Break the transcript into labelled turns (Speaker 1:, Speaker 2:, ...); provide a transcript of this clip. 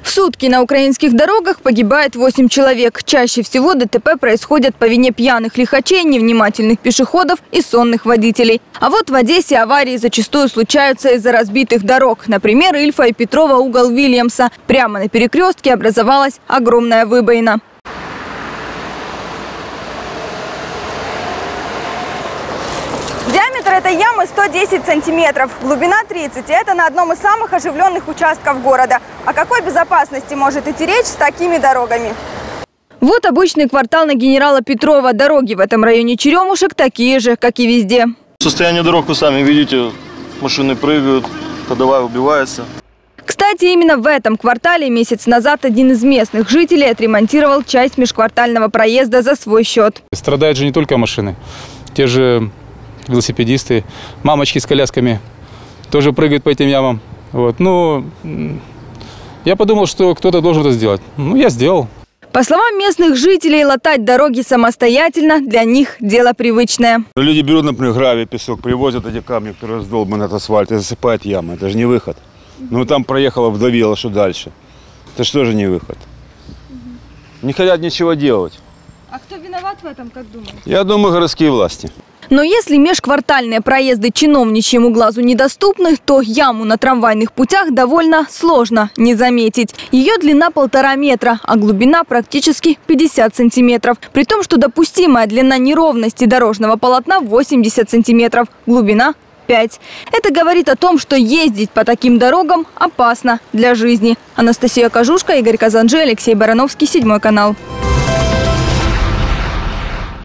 Speaker 1: В сутки на украинских дорогах погибает 8 человек. Чаще всего ДТП происходят по вине пьяных лихачей, невнимательных пешеходов и сонных водителей. А вот в Одессе аварии зачастую случаются из-за разбитых дорог. Например, Ильфа и Петрова, угол Вильямса. Прямо на перекрестке образовалась огромная выбоина. Диаметр этой ямы 110 сантиметров, глубина 30. И это на одном из самых оживленных участков города. О какой безопасности может идти речь с такими дорогами? Вот обычный квартал на генерала Петрова. Дороги в этом районе Черемушек такие же, как и везде.
Speaker 2: Состояние дорог вы сами видите. Машины прыгают, ходовая убивается.
Speaker 1: Кстати, именно в этом квартале месяц назад один из местных жителей отремонтировал часть межквартального проезда за свой счет.
Speaker 3: Страдают же не только машины. Те же велосипедисты, мамочки с колясками тоже прыгают по этим ямам. Вот. Ну, я подумал, что кто-то должен это сделать. Ну, я сделал.
Speaker 1: По словам местных жителей, латать дороги самостоятельно для них дело привычное.
Speaker 4: Люди берут, например, гравий, песок, привозят эти камни, которые раздолбаны от асфальта, и засыпают ямы. Это же не выход. Ну, там проехала, вдавила, что дальше? Это же тоже не выход. Не хотят ничего делать.
Speaker 1: А кто виноват в этом, как думаете?
Speaker 4: Я думаю, городские власти.
Speaker 1: Но если межквартальные проезды чиновничьему глазу недоступны, то яму на трамвайных путях довольно сложно не заметить. Ее длина 1,5 метра, а глубина практически 50 сантиметров. При том, что допустимая длина неровности дорожного полотна 80 сантиметров, глубина 5. Это говорит о том, что ездить по таким дорогам опасно для жизни. Анастасия Кожушка, Игорь Казанжи, Алексей Барановский, 7 канал.